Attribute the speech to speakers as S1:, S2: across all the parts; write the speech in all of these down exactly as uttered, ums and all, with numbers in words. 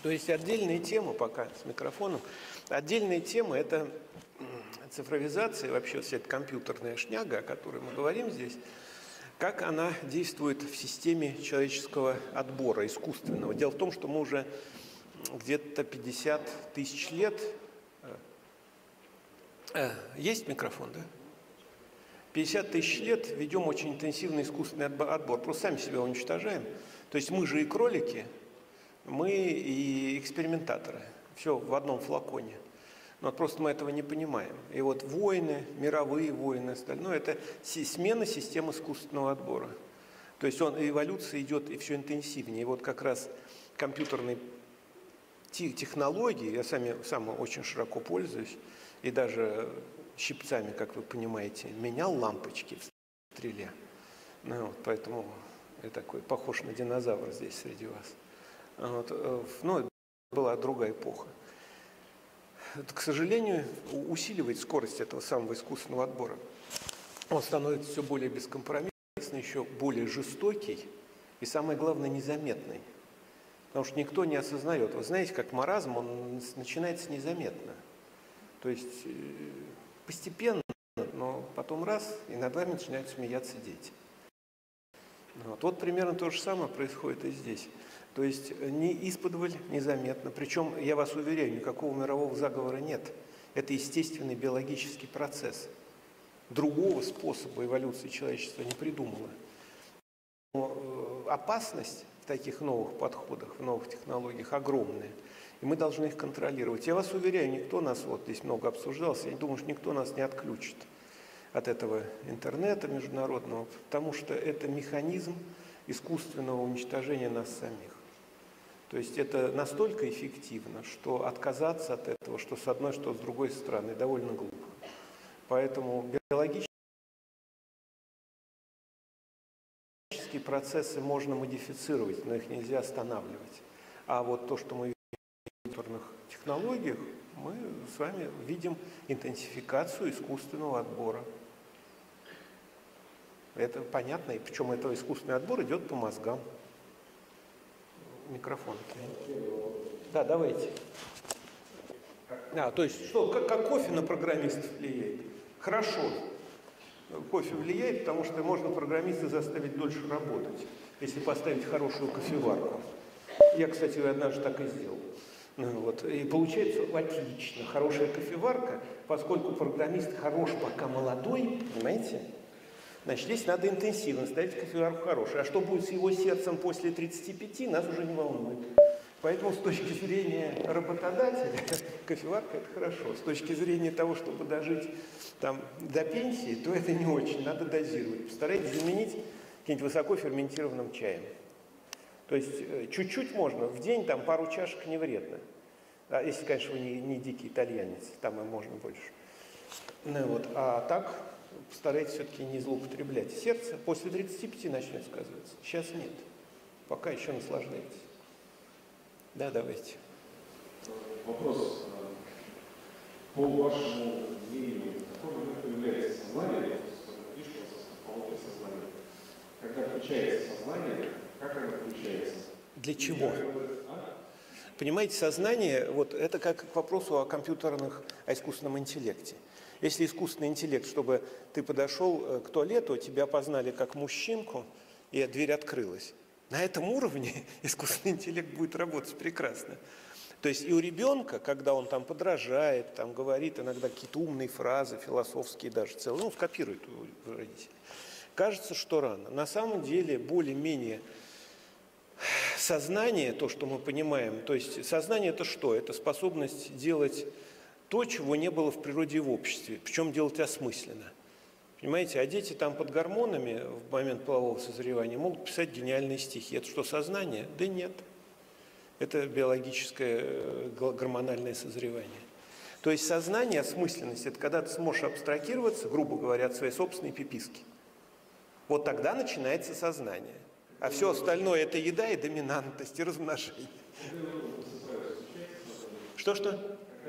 S1: То есть отдельные темы, пока с микрофоном, отдельные темы – это цифровизация, вообще вся эта компьютерная шняга, о которой мы говорим здесь, как она действует в системе человеческого отбора, искусственного. Дело в том, что мы уже где-то пятьдесят тысяч лет… Есть микрофон, да? пятьдесят тысяч лет ведем очень интенсивный искусственный отбор, просто сами себя уничтожаем. То есть мы же и кролики, мы и экспериментаторы, все в одном флаконе. Но просто мы этого не понимаем. И вот войны, мировые войны, остальное – это смена системы искусственного отбора. То есть он, эволюция идет и все интенсивнее. И вот как раз компьютерные технологии, я сами, сам очень широко пользуюсь, и даже щипцами, как вы понимаете, менял лампочки в стреле. Ну, вот, поэтому я такой похож на динозавра здесь среди вас. Вот, ну, была другая эпоха. Это, к сожалению, усиливает скорость этого самого искусственного отбора. Он становится все более бескомпромиссный, еще более жестокий и, самое главное, незаметный. Потому что никто не осознает. Вы знаете, как маразм, он начинается незаметно. То есть постепенно, но потом раз, и над вами начинают смеяться дети. Вот, вот примерно то же самое происходит и здесь. То есть не исподволь, незаметно. Причем, я вас уверяю, никакого мирового заговора нет. Это естественный биологический процесс. Другого способа эволюции человечества не придумано. Но опасность в таких новых подходах, в новых технологиях огромная. И мы должны их контролировать. Я вас уверяю, никто нас, вот здесь много обсуждался, я думаю, что никто нас не отключит от этого интернета международного, потому что это механизм искусственного уничтожения нас самих. То есть это настолько эффективно, что отказаться от этого, что с одной, что с другой стороны, довольно глупо. Поэтому биологические процессы можно модифицировать, но их нельзя останавливать. А вот то, что мы видим в компьютерных технологиях, мы с вами видим интенсификацию искусственного отбора. Это понятно, и причем этот искусственный отбор идет по мозгам. Микрофон. Да, давайте. А, то есть, что, как, как кофе на программистов влияет? Хорошо. Кофе влияет, потому что можно программиста заставить дольше работать, если поставить хорошую кофеварку. Я, кстати, однажды так и сделал. Ну, вот. И получается отлично. Хорошая кофеварка, поскольку программист хорош, пока молодой, понимаете? Значит, здесь надо интенсивно ставить кофеварку хорошую. А что будет с его сердцем после тридцати пяти, нас уже не волнует. Поэтому с точки зрения работодателя кофеварка – это хорошо. С точки зрения того, чтобы дожить там, до пенсии, то это не очень, надо дозировать. Постарайтесь заменить каким-нибудь высокоферментированным чаем. То есть чуть-чуть можно, в день там пару чашек не вредно. А если, конечно, вы не, не дикий итальянец, там и можно больше. Ну, вот. А так постарайтесь все-таки не злоупотреблять. Сердце после тридцати пяти начнет сказываться. Сейчас нет. Пока еще наслаждайтесь. Да, давайте.
S2: Вопрос. По вашему мнению, какое является сознание, пишется сознание? Когда включается сознание, как оно включается?
S1: Для чего? Понимаете, сознание, вот это как к вопросу о компьютерных, о искусственном интеллекте. Если искусственный интеллект, чтобы ты подошел к туалету, тебя опознали как мужчинку, и дверь открылась. На этом уровне искусственный интеллект будет работать прекрасно. То есть и у ребенка, когда он там подражает, там говорит иногда какие-то умные фразы, философские даже целые, ну, скопирует у родителей, кажется, что рано. На самом деле более-менее сознание, то, что мы понимаем, то есть сознание – это что? Это способность делать то, чего не было в природе и в обществе, причем делать осмысленно. Понимаете, а дети там под гормонами в момент полового созревания могут писать гениальные стихи. Это что, сознание? Да нет. Это биологическое гормональное созревание. То есть сознание, осмысленность – это когда ты сможешь абстрагироваться, грубо говоря, от своей собственной пиписки. Вот тогда начинается сознание. А все остальное – это еда и доминантность, и размножение. Что-что?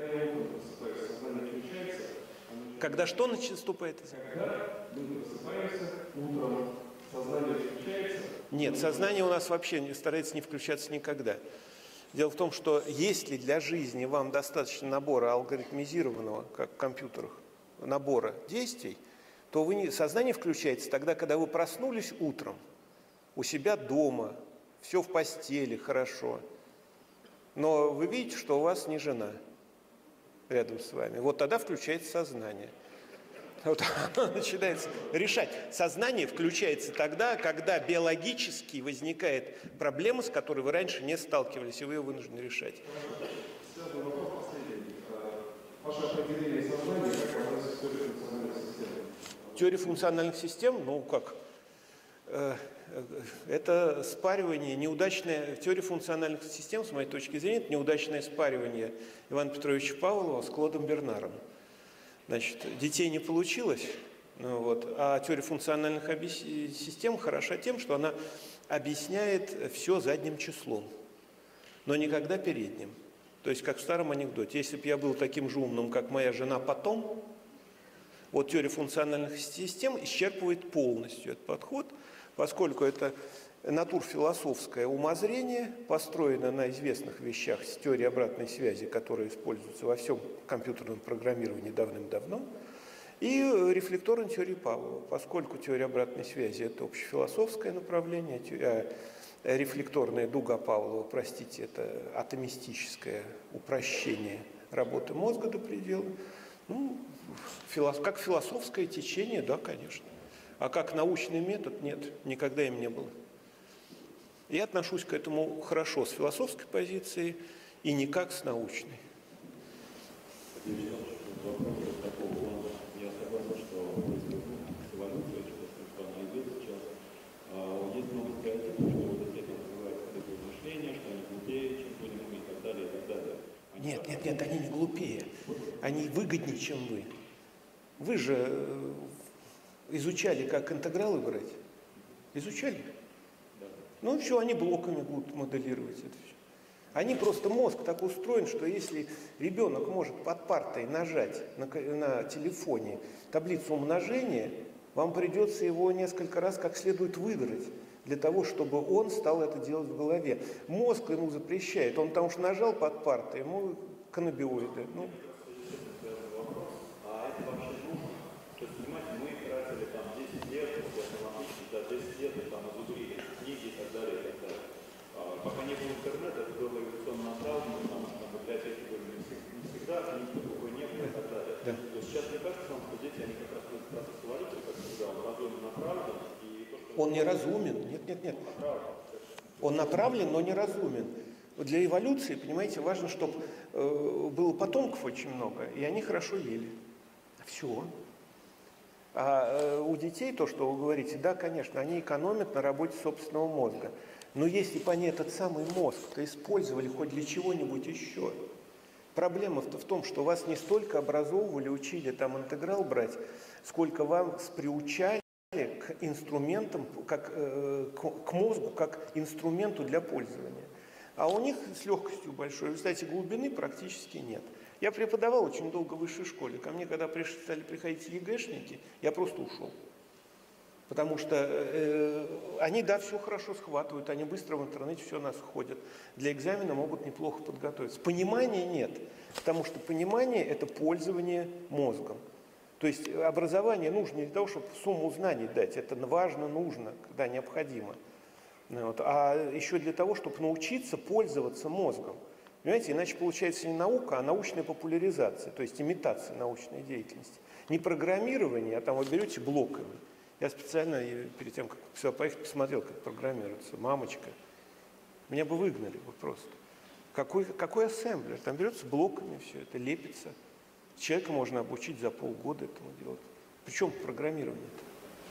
S1: Когда что наступает?
S2: Когда мы просыпаемся утром, сознание включается?
S1: Нет, сознание у нас вообще старается не включаться никогда. Дело в том, что если для жизни вам достаточно набора алгоритмизированного, как в компьютерах, набора действий, то вы не, сознание включается тогда, когда вы проснулись утром, у себя дома, все в постели, хорошо. Но вы видите, что у вас не жена рядом с вами. Вот тогда включается сознание. Вот оно начинается решать. Сознание включается тогда, когда биологически возникает проблема, с которой вы раньше не сталкивались, и вы ее вынуждены решать.
S2: Связанный вопрос последний. Ваше определение сознания, как оно с теорией функциональных систем?
S1: Теория функциональных систем, ну как, это спаривание, неудачное, теория функциональных систем, с моей точки зрения, это неудачное спаривание Ивана Петровича Павлова с Клодом Бернаром. Значит, детей не получилось, ну, вот, а теория функциональных систем хороша тем, что она объясняет все задним числом, но никогда передним. То есть, как в старом анекдоте, если бы я был таким же умным, как моя жена потом, вот теория функциональных систем исчерпывает полностью этот подход, поскольку это натурфилософское умозрение, построено на известных вещах с теорией обратной связи, которая используется во всем компьютерном программировании давным-давно, и рефлекторной теории Павлова, поскольку теория обратной связи – это общефилософское направление, а рефлекторная дуга Павлова, простите, это атомистическое упрощение работы мозга до предела. Ну, филос... как философское течение, да, конечно. А как научный метод – нет, никогда им не было. Я отношусь к этому хорошо с философской позиции и никак с научной.
S3: Я согласен, что эволюция, что она идет сейчас. Есть много стереотипов, что вот это называется такое мышление, что они глупее, чем кто-нибудь и так далее, и так далее.
S1: Нет, нет, нет, они не глупее. Они выгоднее, чем вы. Вы же изучали, как интегралы брать. Изучали? Ну и все, они блоками будут моделировать это все. Они просто, мозг так устроен, что если ребенок может под партой нажать на, на телефоне таблицу умножения, вам придется его несколько раз как следует выдрать, для того, чтобы он стал это делать в голове. Мозг ему запрещает, он потому что нажал под партой, ему каннабиоиды. Ну.
S3: А это вообще нужно? То есть, понимаете, мы тратили там десять лет, вот автоматически, да, десять лет, там, изучили книги и так далее, и так далее. А, пока не было интернета, это было эволюционно направлено, потому что там библиотеки были не всегда, книг такой не было и так далее.
S1: Да.
S3: То есть сейчас мне кажется, что дети, они как раз в этот процесс эволюции, как всегда, он разумно направлен. И то, что...
S1: Он не разумен, нет, нет, нет. Он направлен, но не разумен. Для эволюции, понимаете, важно, чтобы э, было потомков очень много, и они хорошо ели. Все. А э, у детей то, что вы говорите, да, конечно, они экономят на работе собственного мозга. Но если бы они этот самый мозг-то использовали хоть для чего-нибудь еще, проблема-то в том, что вас не столько образовывали, учили там интеграл брать, сколько вам приучали к инструментам, как, э, к, к мозгу, как инструменту для пользования. А у них с легкостью большой, кстати, глубины практически нет. Я преподавал очень долго в высшей школе. Ко мне, когда пришли, стали приходить ЕГЭшники, я просто ушел. Потому что э, они, да, все хорошо схватывают, они быстро в интернете все находят. Для экзамена могут неплохо подготовиться. Понимания нет, потому что понимание – это пользование мозгом. То есть образование нужно не для того, чтобы сумму знаний дать, это важно, нужно, когда необходимо. Вот. А еще для того, чтобы научиться пользоваться мозгом. Понимаете, иначе получается не наука, а научная популяризация, то есть имитация научной деятельности. Не программирование, а там вы берете блоками. Я специально перед тем, как сюда поехать, посмотрел, как программируется. Мамочка. Меня бы выгнали бы просто. Какой, какой ассемблер? Там берется блоками все это, лепится. Человека можно обучить за полгода этому делать. Причем программирование-то.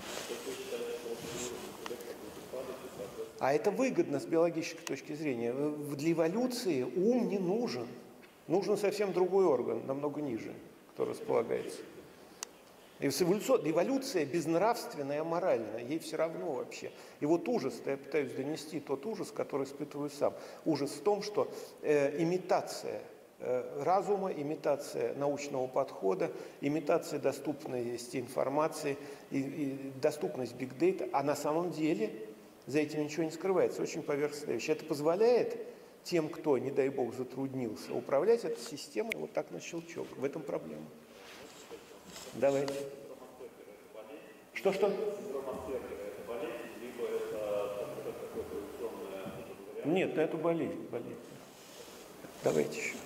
S1: А это выгодно с биологической точки зрения. Для эволюции ум не нужен. Нужен совсем другой орган, намного ниже, который располагается. И эволюция безнравственная, аморальная, ей все равно вообще. И вот ужас, я пытаюсь донести тот ужас, который испытываю сам. Ужас в том, что э, имитация э, разума, имитация научного подхода, имитация доступности информации, и, и доступность бигдейта, а на самом деле за этим ничего не скрывается, очень поверхностная вещь. Это позволяет тем, кто, не дай бог, затруднился, управлять этой системой вот так на щелчок. В этом проблема. Давайте. Что-что? Нет, ну это болезнь, болезнь. Давайте еще.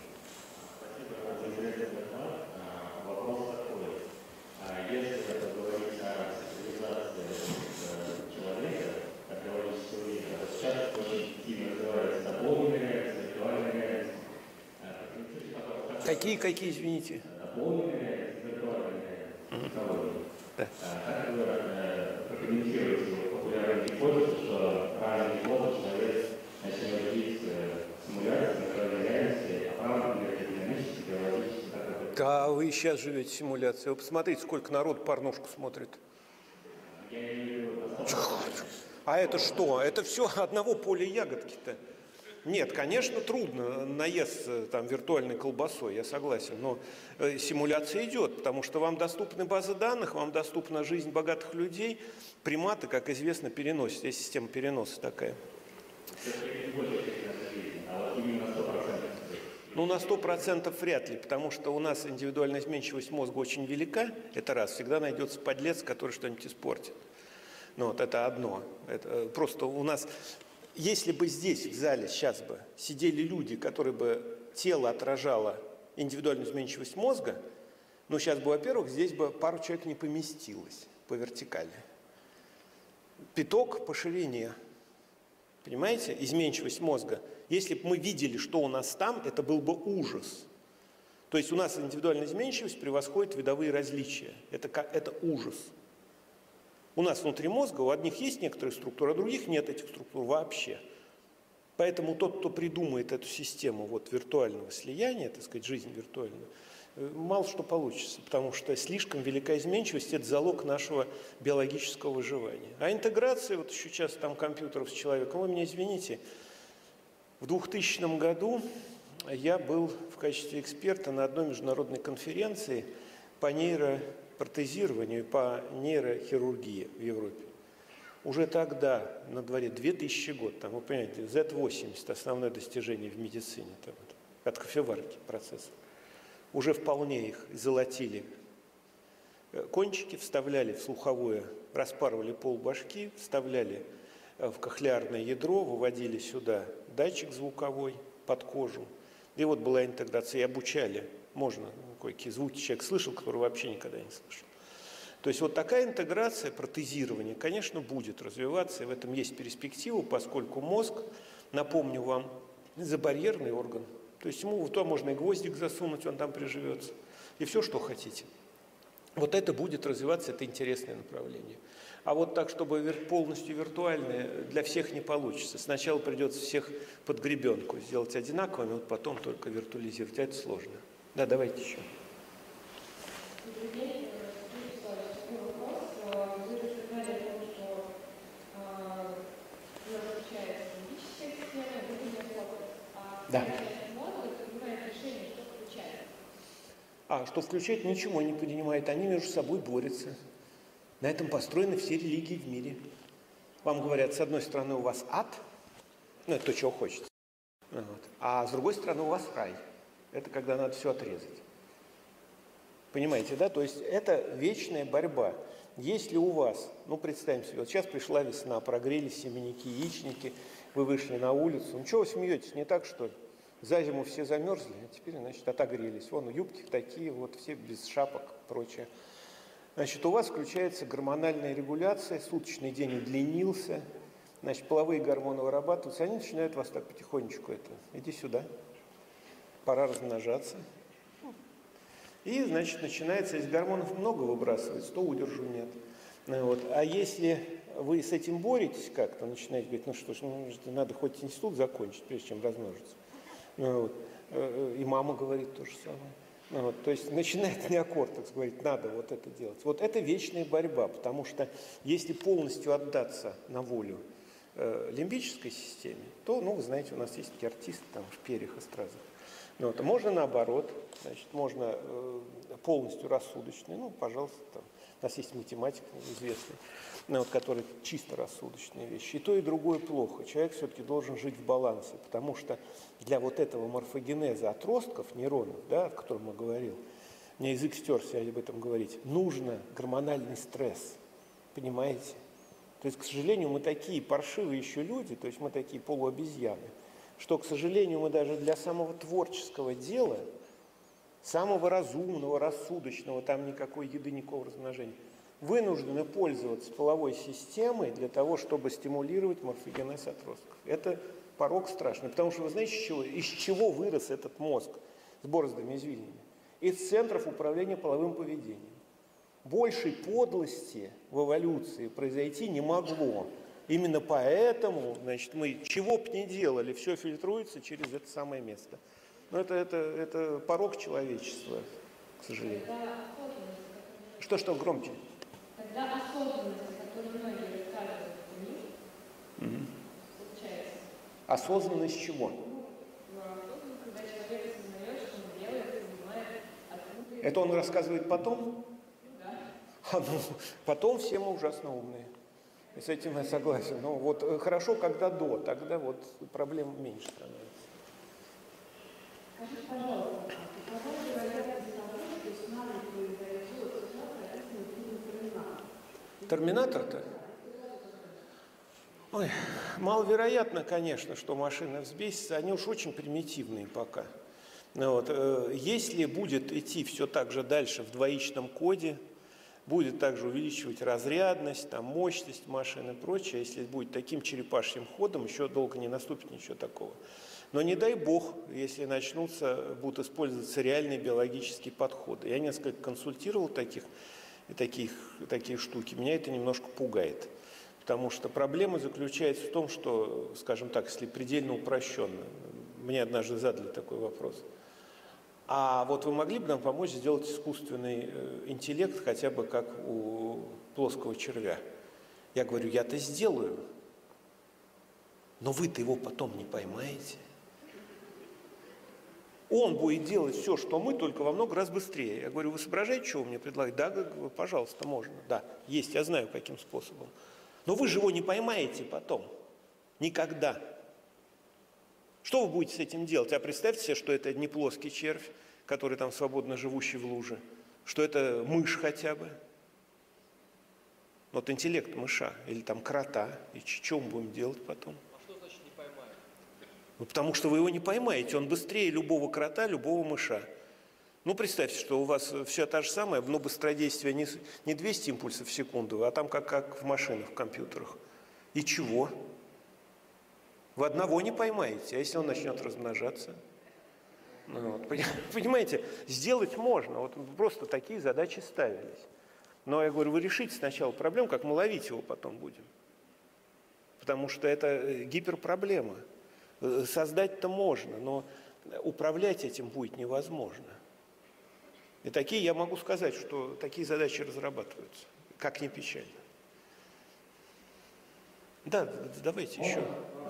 S4: Вопрос такой. Если говорить о цивилизации человека, как говорится сегодня, сейчас очень активно развивается дополненная реакция, виртуальная реакция.
S1: Какие, какие, извините?
S4: Дополненная реакция, виртуальная реакция.
S1: Да.
S4: Как вы прокомментируете популярную гипотезу, что рано или поздно человек начнет жить в симуляции, в виртуальной реальности, а правда ли это динамически, биологически?
S1: Да, вы сейчас живете в симуляции. Вы посмотрите, сколько народ порнушку смотрит. А это что? Это все одного поля ягодки-то. Нет, конечно, трудно наесться там виртуальной колбасой, я согласен, но э, симуляция идет, потому что вам доступны базы данных, вам доступна жизнь богатых людей. Приматы, как известно, переносят. Есть система переноса такая. Ну, на сто процентов вряд ли, потому что у нас индивидуальная изменчивость мозга очень велика, это раз, всегда найдется подлец, который что-нибудь испортит. Ну, вот это одно. Это просто у нас, если бы здесь, в зале, сейчас бы сидели люди, которые бы тело отражало индивидуальную изменчивость мозга, ну, сейчас бы, во-первых, здесь бы пару человек не поместилось по вертикали. Пяток по ширине. Понимаете? Изменчивость мозга. Если бы мы видели, что у нас там, это был бы ужас. То есть у нас индивидуальная изменчивость превосходит видовые различия. Это, это ужас. У нас внутри мозга у одних есть некоторые структуры, а у других нет этих структур вообще. Поэтому тот, кто придумает эту систему вот, виртуального слияния, так сказать, жизнь виртуальную, мало что получится, потому что слишком велика изменчивость – это залог нашего биологического выживания. А интеграция, вот еще часто там компьютеров с человеком, вы меня извините, в двухтысячном году я был в качестве эксперта на одной международной конференции по нейропротезированию, по нейрохирургии в Европе. Уже тогда, на дворе две тысячи год, там, вы понимаете, зет восемьдесят – основное достижение в медицине, там, от кофеварки процессор. Уже вполне их золотили. Кончики вставляли в слуховое, распарывали полбашки, вставляли в кохлеарное ядро, выводили сюда датчик звуковой под кожу. И вот была интеграция, и обучали. Можно, какие звуки человек слышал, который вообще никогда не слышал. То есть вот такая интеграция, протезирование, конечно, будет развиваться, и в этом есть перспектива, поскольку мозг, напомню вам, забарьерный орган. То есть ему туда можно и гвоздик засунуть, он там приживется, и все, что хотите. Вот это будет развиваться, это интересное направление. А вот так, чтобы полностью виртуальное, для всех не получится. Сначала придется всех под гребенку сделать одинаковыми, вот потом только виртуализировать. А это сложно. Да, давайте еще. Да. А что включать, ничего не понимает. Они между собой борются. На этом построены все религии в мире. Вам говорят, с одной стороны у вас ад, ну это то, чего хочется, вот. А с другой стороны у вас рай. Это когда надо все отрезать. Понимаете, да? То есть это вечная борьба. Если у вас, ну представим себе, вот сейчас пришла весна, прогрелись семенники, яичники, вы вышли на улицу, ну чего вы смеетесь, не так что ли? За зиму все замерзли, а теперь, значит, отогрелись. Вон юбки такие, вот все без шапок и прочее. Значит, у вас включается гормональная регуляция, суточный день удлинился, значит, половые гормоны вырабатываются, они начинают вас так потихонечку это, иди сюда, пора размножаться. И, значит, начинается, если гормонов много выбрасывается, то удержу нет. Вот. А если вы с этим боретесь как-то, начинаете говорить, ну что ж, ну, надо хоть институт закончить, прежде чем размножиться. Вот. И мама говорит то же самое. Вот. То есть начинает неокортекс говорить, надо вот это делать. Вот это вечная борьба, потому что если полностью отдаться на волю э, лимбической системе, то, ну, вы знаете, у нас есть такие артисты там в перьях и стразах. Вот. Можно наоборот, значит, можно э, полностью рассудочный, ну, пожалуйста, там, У нас есть математик известный, ну, вот, который чисто рассудочные вещи. И то, и другое плохо. Человек все-таки должен жить в балансе, потому что для вот этого морфогенеза отростков, нейронов, да, о котором я говорил, у меня язык стерся об этом говорить, нужно гормональный стресс. Понимаете? То есть, к сожалению, мы такие паршивые еще люди, то есть мы такие полуобезьяны, что, к сожалению, мы даже для самого творческого дела, самого разумного, рассудочного, там никакой еды, никакого размножения, вынуждены пользоваться половой системой для того, чтобы стимулировать морфогенез отростков. Это порок страшный, потому что вы знаете, из чего, из чего вырос этот мозг с бороздами извилинами? Из центров управления половым поведением. Большей подлости в эволюции произойти не могло. Именно поэтому, значит, мы чего бы ни делали, все фильтруется через это самое место. Но это, это, это порок человечества, к сожалению. Что-что, громче?
S5: Тогда осознанность, о которой многие рассказывают о них, mm-hmm. случается.
S1: Осознанность чего?
S5: Ну, осознанность, когда человек осознает, что он делает, понимает, откуда...
S1: Это он рассказывает потом?
S5: Да.
S1: А, ну, потом все мы ужасно умные. И с этим я согласен. Но вот хорошо, когда до, тогда вот проблем меньше становится.
S5: Скажите, пожалуйста, какова вероятность того, что с нами произойдет ситуация, описанная в фильме «Терминатор»?
S1: Терминатор-то? Ой, маловероятно, конечно, что машина взбесится. Они уж очень примитивные пока. Вот. Если будет идти все так же дальше в двоичном коде, будет также увеличивать разрядность, там, мощность машины и прочее. Если будет таким черепашьим ходом, еще долго не наступит ничего такого. Но не дай бог, если начнутся, будут использоваться реальные биологические подходы. Я несколько консультировал таких, таких, такие штуки. Меня это немножко пугает. Потому что проблема заключается в том, что, скажем так, если предельно упрощенно, мне однажды задали такой вопрос. А вот вы могли бы нам помочь сделать искусственный интеллект хотя бы как у плоского червя? Я говорю, я-то сделаю, но вы-то его потом не поймаете. Он будет делать все, что мы, только во много раз быстрее. Я говорю, вы соображаете, что вы мне предлагаете? Да, пожалуйста, можно. Да, есть, я знаю, каким способом. Но вы же его не поймаете потом. Никогда. Что вы будете с этим делать? А представьте себе, что это не плоский червь, который там свободно живущий в луже, что это мышь хотя бы. Вот интеллект мыша или там крота. И что мы будем делать потом?
S6: А что значит не поймаем?
S1: Ну, потому что вы его не поймаете. Он быстрее любого крота, любого мыша. Ну, представьте, что у вас все та же самая, но быстродействие не, не двести импульсов в секунду, а там как, как в машинах, в компьютерах. И чего? Вы одного не поймаете, а если он начнет размножаться? Ну, вот, понимаете, сделать можно, вот просто такие задачи ставились. Но я говорю, вы решите сначала проблему, как мы ловить его потом будем. Потому что это гиперпроблема. Создать-то можно, но управлять этим будет невозможно. И такие, я могу сказать, что такие задачи разрабатываются, как ни печально. Да, давайте еще.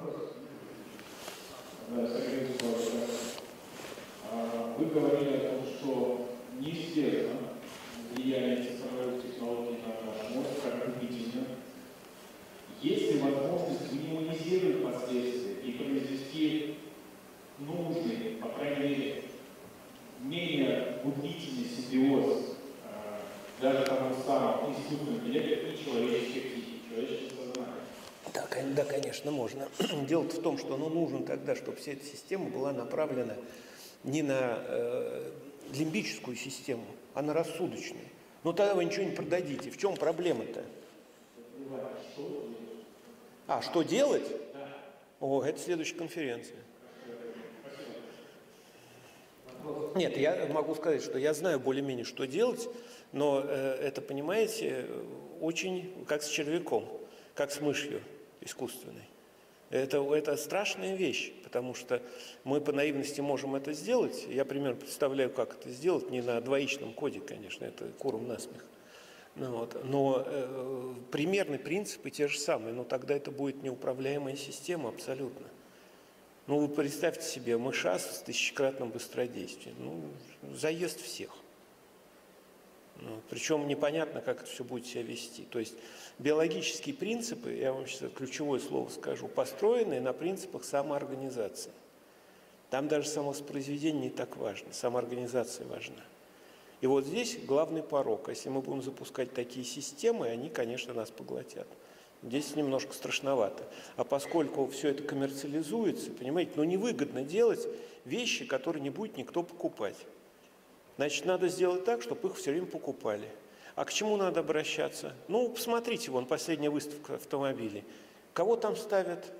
S2: Вы говорили о том, что неизвестно влияние цифровых технологий на наш мозг, как убедительно. Есть ли возможность минимизировать последствия и произвести нужный, по крайней мере, менее губительный симбиоз э, даже того самого искусственного интеллекта и человеческой психики, человеческого сознания?
S1: Да, да, конечно, можно. Дело в том, что оно нужно тогда, чтобы вся эта система была направлена не на э, лимбическую систему, а на рассудочную. Но тогда вы ничего не продадите. В чем проблема-то? А, что делать? О, это следующая конференция. Нет, я могу сказать, что я знаю более-менее, что делать, но э, это, понимаете, очень как с червяком, как с мышью искусственной. Это, это страшная вещь, потому что мы по наивности можем это сделать. Я примерно представляю, как это сделать, не на двоичном коде, конечно, это куром насмех. Ну, вот. Но э, примерные принципы те же самые, но тогда это будет неуправляемая система абсолютно. Ну, вы представьте себе мыша с тысячекратным быстродействием. Ну, заест всех. Ну, причем непонятно, как это все будет себя вести. То есть биологические принципы, я вам сейчас ключевое слово скажу, построены на принципах самоорганизации. Там даже самовоспроизведение не так важно, самоорганизация важна. И вот здесь главный порок. Если мы будем запускать такие системы, они, конечно, нас поглотят. Здесь немножко страшновато. А поскольку все это коммерциализуется, понимаете, ну невыгодно делать вещи, которые не будет никто покупать. Значит, надо сделать так, чтобы их все время покупали. А к чему надо обращаться? Ну, посмотрите, вон последняя выставка автомобилей. Кого там ставят?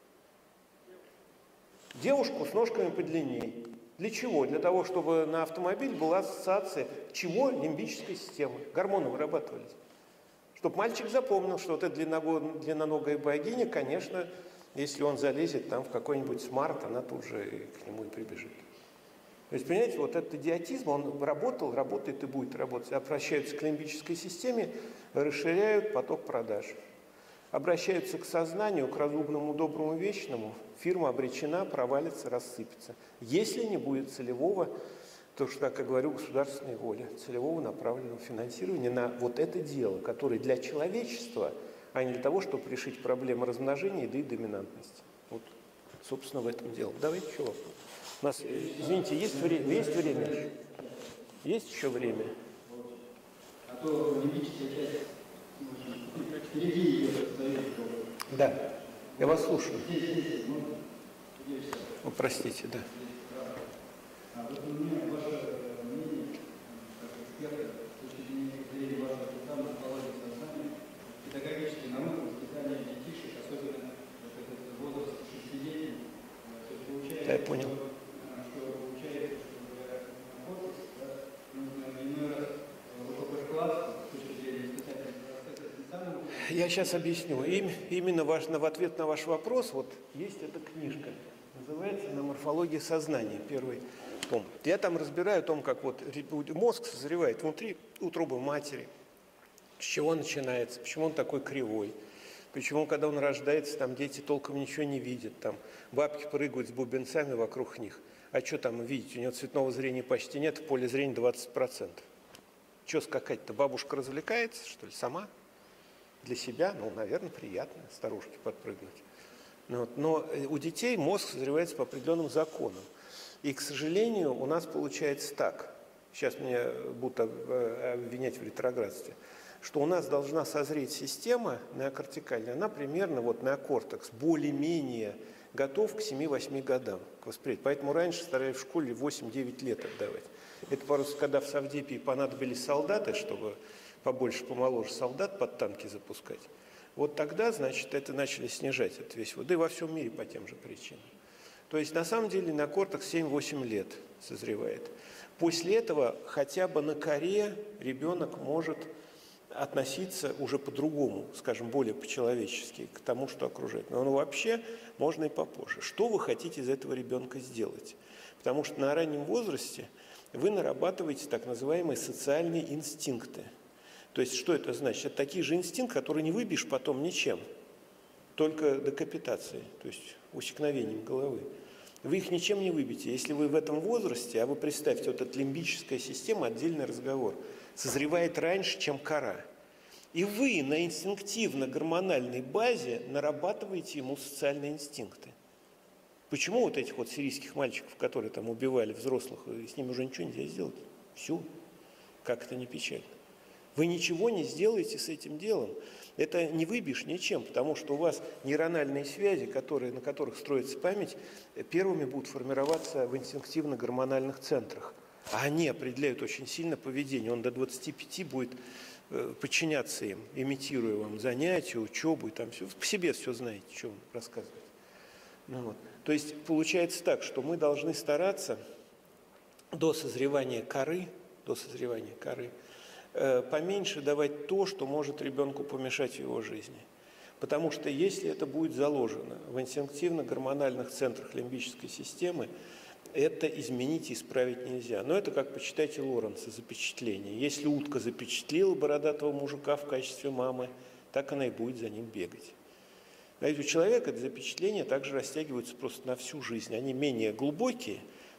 S1: Девушку с ножками подлиннее. Для чего? Для того, чтобы на автомобиль была ассоциация чего? Лимбической системы. Гормоны вырабатывались. Чтобы мальчик запомнил, что вот эта длинноногая богиня, конечно, если он залезет там в какой-нибудь смарт, она тут же к нему и прибежит. То есть, понимаете, вот этот идиотизм, он работал, работает и будет работать. Обращаются к лимбической системе, расширяют поток продаж. Обращаются к сознанию, к разумному, доброму, вечному, фирма обречена, провалится, рассыпется. Если не будет целевого, то, что, как я говорю, государственной воли, целевого направленного финансирования на вот это дело, которое для человечества, а не для того, чтобы решить проблемы размножения и доминантности. Вот, собственно, в этом дело. Давайте еще вопрос. У нас, извините, есть время? Есть время? Есть еще время?
S6: А то лимбическая часть впереди идет, стоит.
S1: Да, я вас слушаю.
S6: Здесь, здесь, ну,
S1: О, простите, да.
S6: А вот у меня ваше мнение, как эксперта, с точки зрения вашего труда, морфологии сознания, педагогической науки, воспитания детишек, особенно вот этот возраст шестилетний, то есть получается,
S1: Да, я понял.
S6: что получается, что для наркотиков, да, нужно иной раз высококлассно, с точки зрения испытательного процесса, не самым.
S1: Я сейчас объясню. Им, именно важно, в ответ на ваш вопрос, вот есть эта книжка, называется «На морфологии сознания», первый том. Я там разбираю о том, как вот мозг созревает внутри утробы матери, с чего он начинается, почему он такой кривой, почему, когда он рождается, там дети толком ничего не видят, там бабки прыгают с бубенцами вокруг них. А что там видеть? У него цветного зрения почти нет, в поле зрения двадцать процентов. Что скакать-то? Бабушка развлекается, что ли, сама? Для себя? Ну, наверное, приятно старушке подпрыгнуть. Ну, вот. Но у детей мозг созревается по определенным законам. И, к сожалению, у нас получается так, сейчас меня будут обвинять в ретроградстве, что у нас должна созреть система неокортикальная, она примерно, вот неокортекс, более-менее готов к семи-восьми годам к восприятию. Поэтому раньше старались в школе восемь-девять лет отдавать. Это просто когда в Савдепии понадобились солдаты, чтобы побольше, помоложе солдат под танки запускать. Вот тогда, значит, это начали снижать этот весь вот, да и во всем мире по тем же причинам. То есть, на самом деле, на кортекс семь-восемь лет созревает. После этого хотя бы на коре ребенок может относиться уже по-другому, скажем, более по-человечески к тому, что окружает. Но ну, вообще можно и попозже. Что вы хотите из этого ребенка сделать? Потому что на раннем возрасте вы нарабатываете так называемые социальные инстинкты. То есть, что это значит? Это такие же инстинкты, которые не выбьешь потом ничем, только декапитацией, то есть усекновением головы. Вы их ничем не выбьете. Если вы в этом возрасте, а вы представьте, вот эта лимбическая система, отдельный разговор, созревает раньше, чем кора. И вы на инстинктивно-гормональной базе нарабатываете ему социальные инстинкты. Почему вот этих вот сирийских мальчиков, которые там убивали взрослых, с ними уже ничего нельзя сделать? Все. Как это не печально. Вы ничего не сделаете с этим делом. Это не выбьешь ничем, потому что у вас нейрональные связи, которые, на которых строится память, первыми будут формироваться в инстинктивно-гормональных центрах. А они определяют очень сильно поведение. Он до двадцати пяти будет подчиняться им, имитируя вам занятия, учебу и там все. По себе все знаете, что вам рассказывать. Ну, вот. То есть получается так, что мы должны стараться до созревания коры, до созревания коры, поменьше давать то, что может ребенку помешать в его жизни. Потому что если это будет заложено в инстинктивно-гормональных центрах лимбической системы, это изменить и исправить нельзя. Но это как, почитайте Лоренса, запечатление. Если утка запечатлела бородатого мужика в качестве мамы, так она и будет за ним бегать. А у человека это запечатление также растягиваются просто на всю жизнь. Они менее глубокие,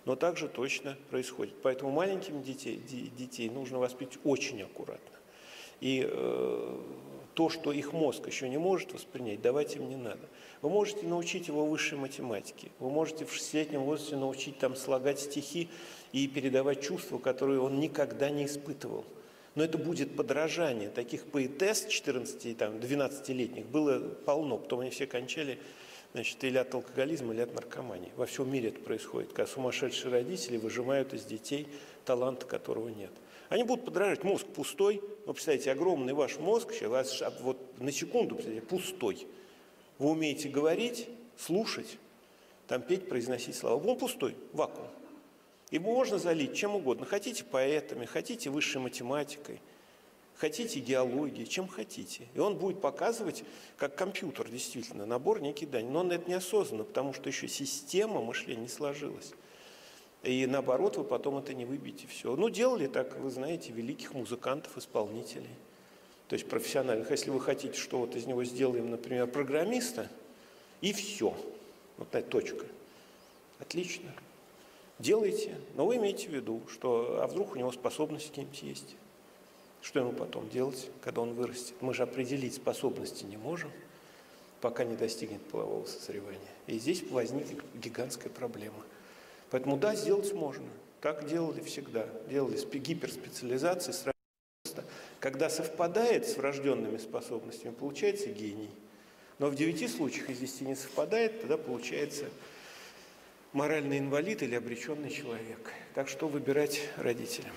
S1: но также точно происходит. Поэтому маленьким детей, детей нужно воспитывать очень аккуратно. И э, то, что их мозг еще не может воспринять, давать им не надо. Вы можете научить его высшей математике, вы можете в шестилетнем возрасте научить там слагать стихи и передавать чувства, которые он никогда не испытывал. Но это будет подражание. Таких поэтесс четырнадцати-двенадцатилетних было полно, потом они все кончали, значит, или от алкоголизма, или от наркомании. Во всем мире это происходит, когда сумасшедшие родители выжимают из детей таланта, которого нет. Они будут подражать, мозг пустой, вы представляете, огромный ваш мозг, сейчас, вот на секунду, представляете, пустой. Вы умеете говорить, слушать, там петь, произносить слова. Он пустой, вакуум. И можно залить чем угодно. Хотите поэтами, хотите высшей математикой, хотите геологией, чем хотите. И он будет показывать, как компьютер, действительно, набор неких данных. Но он это неосознанно, потому что еще система мышления не сложилась. И наоборот, вы потом это не выбьете все. Ну, делали так, вы знаете, великих музыкантов, исполнителей. То есть профессиональных. Если вы хотите, что вот из него сделаем, например, программиста, и все. Вот эта точка. Отлично. Делайте, но вы имеете в виду, что, а вдруг у него способности какие-нибудь есть. Что ему потом делать, когда он вырастет? Мы же определить способности не можем, пока не достигнет полового созревания. И здесь возникнет гигантская проблема. Поэтому да, сделать можно. Так делали всегда. Делали гиперспециализации, сразу. Когда совпадает с врожденными способностями, получается гений. Но в девяти случаях из десяти не совпадает, тогда получается моральный инвалид или обреченный человек. Так что выбирать родителям.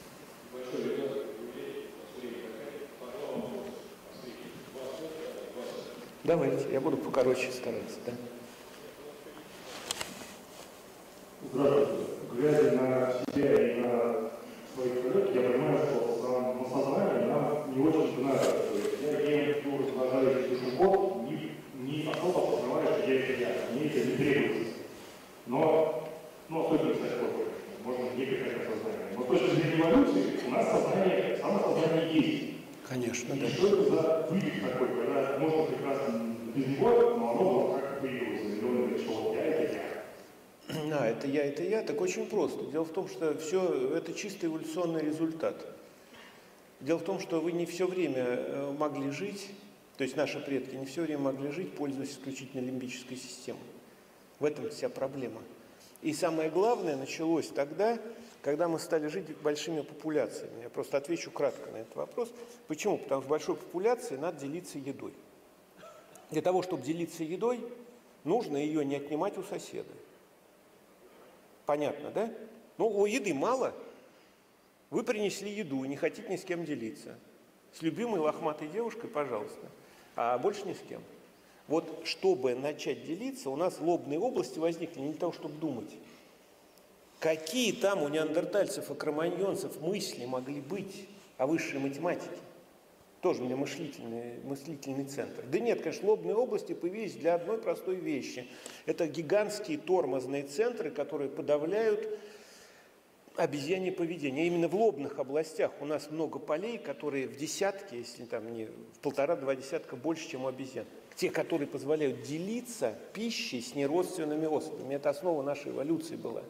S1: Давайте, я буду покороче стараться. Да?
S7: Здравствуйте. Глядя на себя и на своих коллег, я понимаю, что на сознании нам не очень нравится. То есть я имею в виду, изображаю душу код, не, не особо познаваю, что я это я. Мне это не требуется. Но, ну, особенно такое, можно не приходить сознание. Но с точки зрения эволюции у нас сознание, само сознание есть.
S1: Конечно,
S7: и
S1: да.
S7: Что это за выбег такой, когда можно прекрасно без него, но оно вот как появилось, зеленое, что вот я это я.
S1: А, это я, это я, так очень просто. Дело в том, что все это чисто эволюционный результат. Дело в том, что вы не все время могли жить, то есть наши предки не все время могли жить, пользуясь исключительно лимбической системой. В этом вся проблема. И самое главное началось тогда, когда мы стали жить большими популяциями. Я просто отвечу кратко на этот вопрос. Почему? Потому что в большой популяции надо делиться едой. Для того, чтобы делиться едой, нужно ее не отнимать у соседа. Понятно, да? Ну, у еды мало. Вы принесли еду, не хотите ни с кем делиться. С любимой лохматой девушкой, пожалуйста. А больше ни с кем. Вот чтобы начать делиться, у нас лобные области возникли не для того, чтобы думать. Какие там у неандертальцев и кроманьонцев мысли могли быть о высшей математике? Тоже у меня мыслительный, мыслительный центр. Да нет, конечно, лобные области появились для одной простой вещи. Это гигантские тормозные центры, которые подавляют обезьянье поведение. Именно в лобных областях у нас много полей, которые в десятки, если там не в полтора-два десятка больше, чем у обезьян. Те, которые позволяют делиться пищей с неродственными особями. Это основа нашей эволюции была.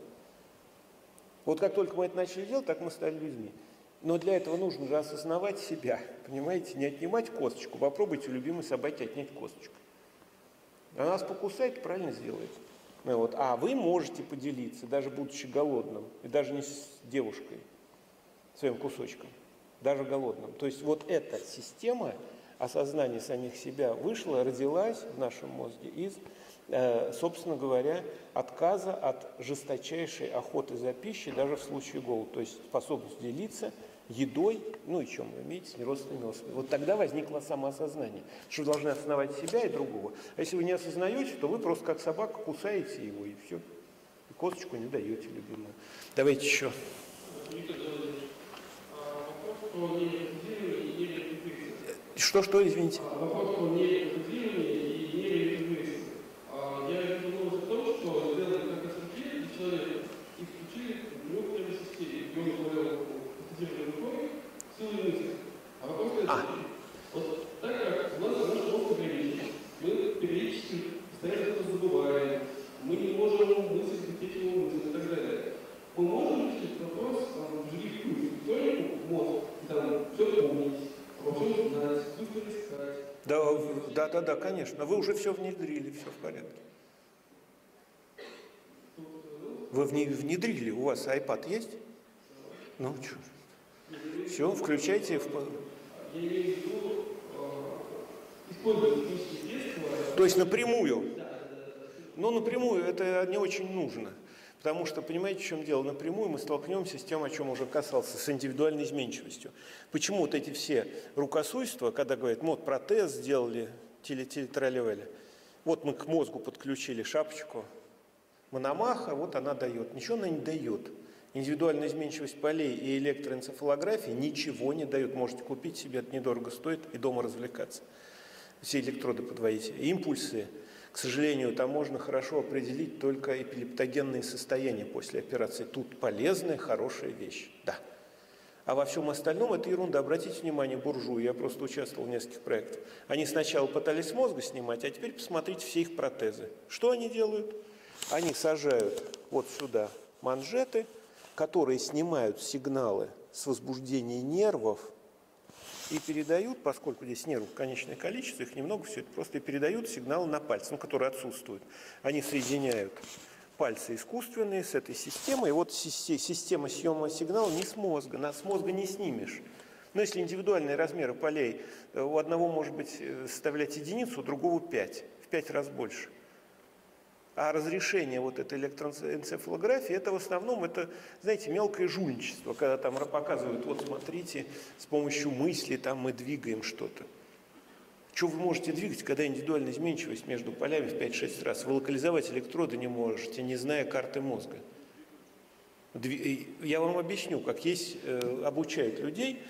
S1: Вот как только мы это начали делать, так мы стали людьми. Но для этого нужно же осознавать себя, понимаете, не отнимать косточку. Попробуйте у любимой собаки отнять косточку. Она вас покусает, правильно сделает. Ну, вот. А вы можете поделиться, даже будучи голодным, и даже не с девушкой, своим кусочком, даже голодным. То есть вот эта система осознания самих себя вышла, родилась в нашем мозге из, э, собственно говоря, отказа от жесточайшей охоты за пищей, даже в случае голода. То есть способность делиться едой, ну и чем вы имеете, с неродственными особями. Вот тогда возникло самоосознание, что вы должны осознавать себя и другого. А если вы не осознаете, то вы просто как собака кусаете его, и все. И косточку не даете любимую. Давайте еще. Что-что, извините?
S8: Вопрос о нерезидировании и нерезидировании. Я думаю о том, что сделали как СРК, и человек исключили в него прямо системе, где он говорил о рукой, силой мысли. А вопрос следующий. Вот так как у нас наш мозг ограничен, мы периодически постоянно это забываем, мы не можем мыслить какие-то мысли и так далее.
S1: Да, да, да, да, конечно. Вы уже все внедрили, все в порядке. Вы внедрили, у вас iPad есть? Ну, что? Все, включайте. В...
S8: Я имею в виду использовать технические средства.
S1: То есть напрямую? Но напрямую это не очень нужно. Потому что, понимаете, в чем дело? Напрямую мы столкнемся с тем, о чем уже касался, с индивидуальной изменчивостью. Почему вот эти все рукосуйства, когда говорят, вот протез сделали, теле-теле-тролливали, вот мы к мозгу подключили шапочку, Мономаха, вот она дает. Ничего она не дает. Индивидуальная изменчивость полей и электроэнцефалографии ничего не дают. Можете купить себе, это недорого стоит, и дома развлекаться. Все электроды подводите. Импульсы, к сожалению, там можно хорошо определить только эпилептогенные состояния после операции. Тут полезная, хорошая вещь, да. А во всем остальном это ерунда. Обратите внимание, буржуи, я просто участвовал в нескольких проектах. Они сначала пытались с мозга снимать, а теперь посмотрите все их протезы. Что они делают? Они сажают вот сюда манжеты, которые снимают сигналы с возбуждения нервов и передают, поскольку здесь нервов конечное количество, их немного, все это просто и передают сигналы на пальцы, ну, которые отсутствуют. Они соединяют пальцы искусственные с этой системой, и вот система съема сигнала не с мозга, нас с мозга не снимешь. Но если индивидуальные размеры полей, у одного может быть составлять единицу, у другого пять, в пять раз больше. А разрешение вот этой электроэнцефалографии, это в основном, это, знаете, мелкое жульничество, когда там показывают, вот смотрите, с помощью мысли там мы двигаем что-то. Что вы можете двигать, когда индивидуальная изменчивость между полями в пять-шесть раз? Вы локализовать электроды не можете, не зная карты мозга. Я вам объясню, как есть, обучают людей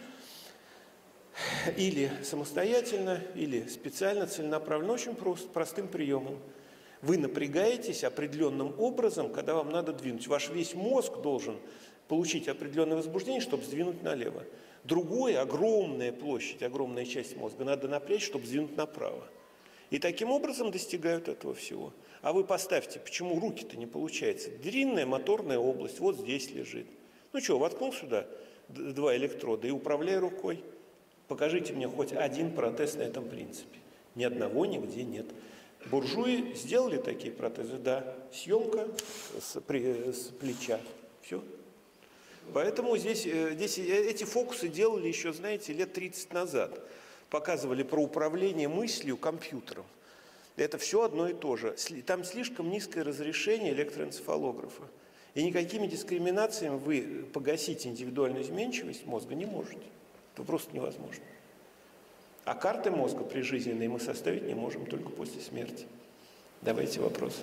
S1: или самостоятельно, или специально, целенаправленно, очень просто, простым приемом. Вы напрягаетесь определенным образом, когда вам надо двинуть. Ваш весь мозг должен получить определенное возбуждение, чтобы сдвинуть налево. Другое, огромная площадь, огромная часть мозга надо напрячь, чтобы сдвинуть направо. И таким образом достигают этого всего. А вы поставьте, почему руки-то не получается? Длинная моторная область вот здесь лежит. Ну что, воткнул сюда два электрода и управляй рукой. Покажите мне хоть один протез на этом принципе. Ни одного нигде нет. Буржуи сделали такие протезы? Да. Съемка с, при, с плеча. Все. Поэтому здесь, здесь эти фокусы делали еще, знаете, лет тридцать назад. Показывали про управление мыслью компьютером. Это все одно и то же. Там слишком низкое разрешение электроэнцефалографа. И никакими дискриминациями вы погасить индивидуальную изменчивость мозга не можете. Это просто невозможно. А карты мозга прижизненные мы составить не можем только после смерти. Давайте вопрос.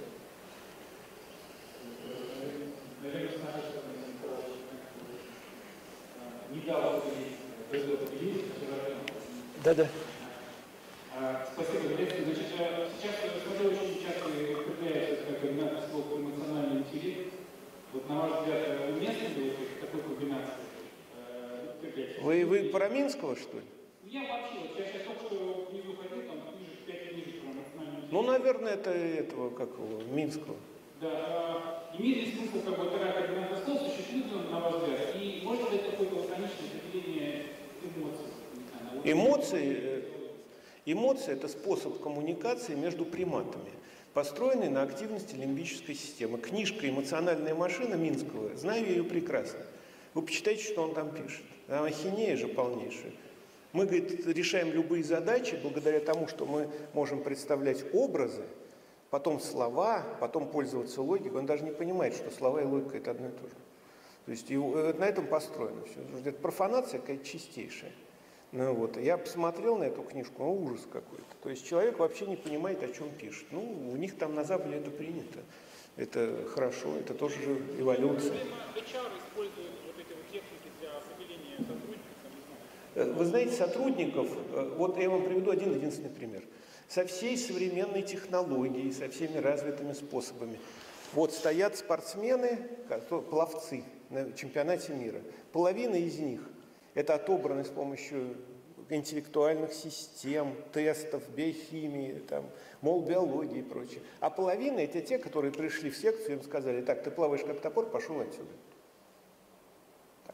S1: Да-да.
S2: Спасибо, Олег. Значит, сейчас в СПБ очень часто употребляется как комбинация слов эмоциональный интеллект. Вот на ваш взгляд, уместно ли такой комбинации?
S1: Вы, вы про Минского, что ли?
S2: Я вообще, вот я сейчас только что внизу ходил, там книжек, пять книжек про эмоциональный интеллект.
S1: Ну, наверное, это этого, как его, Минского.
S2: Да, имеет ли смысл, как бы, такая комбинация слов, существует ли, на ваш взгляд? И может ли это какое-то лаконичное определение эмоций?
S1: Эмоции, эмоции – это способ коммуникации между приматами, построенный на активности лимбической системы. Книжка «Эмоциональная машина» Минского, знаю я ее прекрасно. Вы почитайте, что он там пишет. Там ахинея же полнейшая. Мы, говорит, решаем любые задачи благодаря тому, что мы можем представлять образы, потом слова, потом пользоваться логикой. Он даже не понимает, что слова и логика – это одно и то же. То есть его, на этом построено все. Это профанация какая-то чистейшая. Ну, вот. Я посмотрел на эту книжку, ну, ужас какой-то. То есть человек вообще не понимает, о чем пишет. Ну, у них там на Западе это принято. Это хорошо, это тоже же эволюция.
S2: эйч ар использует вот эти вот техники для определения сотрудников.
S1: Вы знаете, сотрудников, вот я вам приведу один единственный пример. Со всей современной технологией, со всеми развитыми способами. Вот стоят спортсмены, пловцы на чемпионате мира. Половина из них это отобраны с помощью интеллектуальных систем, тестов, биохимии, там, мол, биологии и прочее. А половина это те, которые пришли в секцию, им сказали: так, ты плаваешь как топор, пошел отсюда. Так.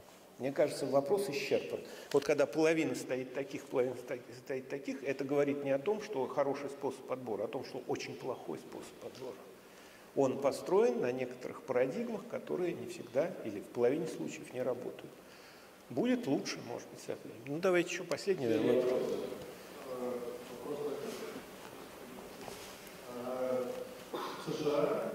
S1: Мне кажется, вопрос исчерпан. Вот когда половина стоит таких, половина стоит таких, это говорит не о том, что хороший способ отбора, а о том, что очень плохой способ отбора. Он построен на некоторых парадигмах, которые не всегда или в половине случаев не работают. Будет лучше, может быть, со временем. Ну, давайте еще последний вопрос.
S7: В США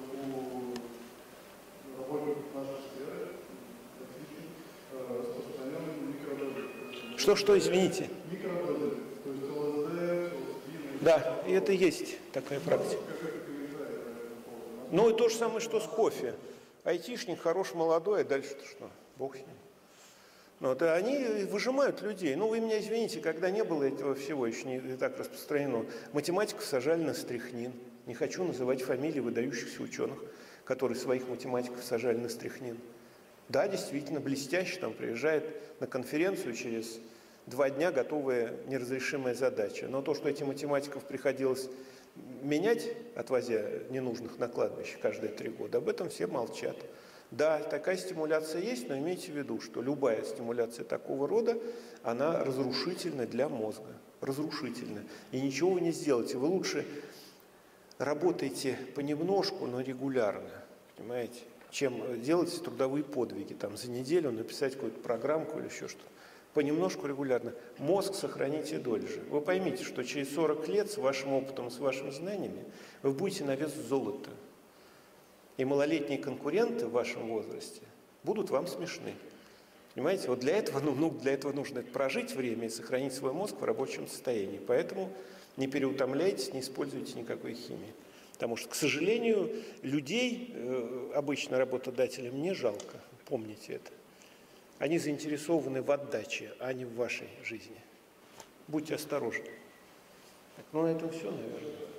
S7: у работников нашей сферы распространен микродозы.
S1: Что-что, извините?
S7: Микродозы, то есть ЛСД, ЛСД.
S1: Да, и это есть такая практика. Ну и то же самое, что с кофе. Айтишник хорош, молодой, а дальше-то что? Бог с ним. Ну, это они выжимают людей. Ну, вы меня извините, когда не было этого всего, еще не так распространено, математиков сажали на стрихнин. Не хочу называть фамилии выдающихся ученых, которые своих математиков сажали на стрихнин. Да, действительно, блестяще там приезжает на конференцию через два дня готовая неразрешимая задача. Но то, что этим математиков приходилось менять, отвозя ненужных на кладбище каждые три года, об этом все молчат. Да, такая стимуляция есть, но имейте в виду, что любая стимуляция такого рода, она разрушительна для мозга. Разрушительна. И ничего вы не сделаете. Вы лучше работайте понемножку, но регулярно, понимаете, чем делать трудовые подвиги, там, за неделю написать какую-то программку или еще что-то. Понемножку, регулярно. Мозг сохраните дольше. Вы поймите, что через сорок лет с вашим опытом, с вашими знаниями вы будете на вес золота. И малолетние конкуренты в вашем возрасте будут вам смешны. Понимаете, вот для этого, ну, для этого нужно прожить время и сохранить свой мозг в рабочем состоянии. Поэтому не переутомляйтесь, не используйте никакой химии. Потому что, к сожалению, людей, э, обычно работодателям, не жалко. Помните это. Они заинтересованы в отдаче, а не в вашей жизни. Будьте осторожны. Так, ну, на этом все, наверное.